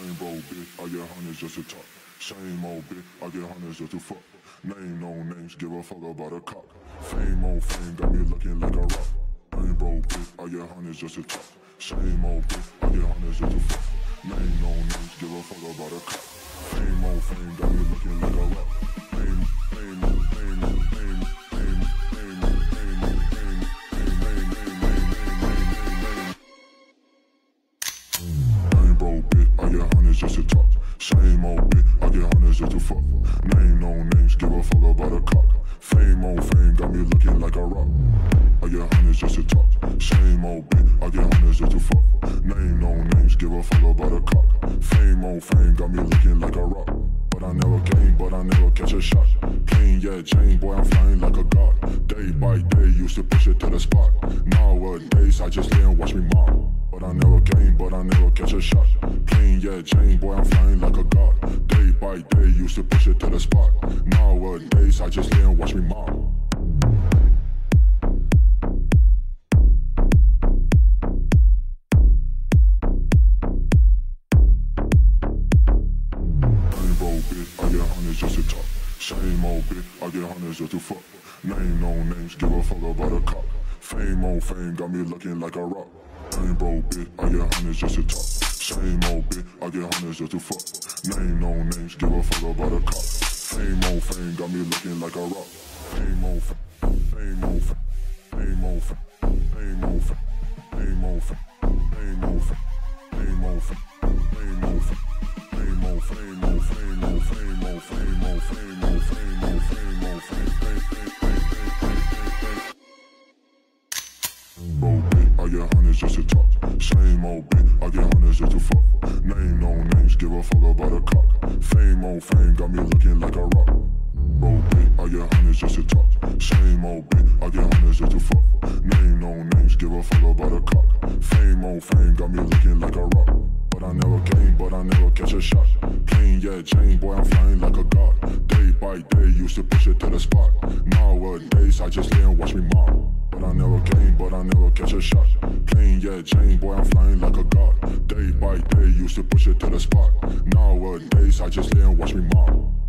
Same old bitch, I get hundreds just to talk. Same old bitch, I get hundreds just to fuck. Name no names, give a fuck about a cock. Fame old fame, got me looking like a rock. Same old bitch, I get hundreds just to talk. Same old bitch, I get hundreds just to fuck. Name no names, give a fuck about a cock. Fame old fame, got me looking like a rock. Fame, fame, fame, fame, fame, fame, fame, fame, fame, fame, fame. Same old bitch, I get hundreds just to talk. Same old bitch, I get hundreds just to fuck. Name no names, give a fuck about a cock. Fame old fame, got me looking like a rock. I get hundreds just to talk. Same old bitch, I get hundreds just to fuck. Name no names, give a fuck about a cock. Fame old fame, got me looking like a rock. But I never came, but I never catch a shot. Clean, yeah, chain, boy, I'm flying like a god. Day by day, used to push it to the spot. Nowadays, I just lay and watch me mob. But I never came, but I never catch a shot. Clean, yeah, chain, boy, I'm flying like a god. Day by day, used to push it to the spot. Nowadays, I just lay and watch me mob. I get hundreds just to talk. Same old bitch, I get hundreds just to fuck. Name no names, give a fuck about a cock. Fame old fame, got me looking like a rock. Same old bitch, I get hundreds just to talk. Same old bitch, I get hundreds just to fuck. Name no names, give a fuck about a cock. Fame old fame, got me looking like a rock. Fame old fame, fame old fame, fame old fame, fame old fame, fame old fame, fame old fame, fame old fame, fame old fame. Fame old fame, old fame, old fame, old fame, old fame, old fame, old fame, old fame, old bitch, I get hundreds just to talk. Same old bitch, I get hundreds just to fuck. Name no names, give a fuck about a cock. Fame old fame, got me looking like a rock. Old bitch, I get hundreds just to talk. Same old bitch, I get hundreds just to fuck. Name no names, give a fuck about a cock. Fame old fame, got me looking like a rock. But I never came, but I never catch a shot. Clean, yeah, chain, boy, I'm flying like a god. Day by day, used to push it to the spot. Nowadays, I just lay and watch me mob. But I never came, but I never catch a shot. Clean, yeah, chain, boy, I'm flying like a god. Day by day, used to push it to the spot. Nowadays, I just lay and watch me mob.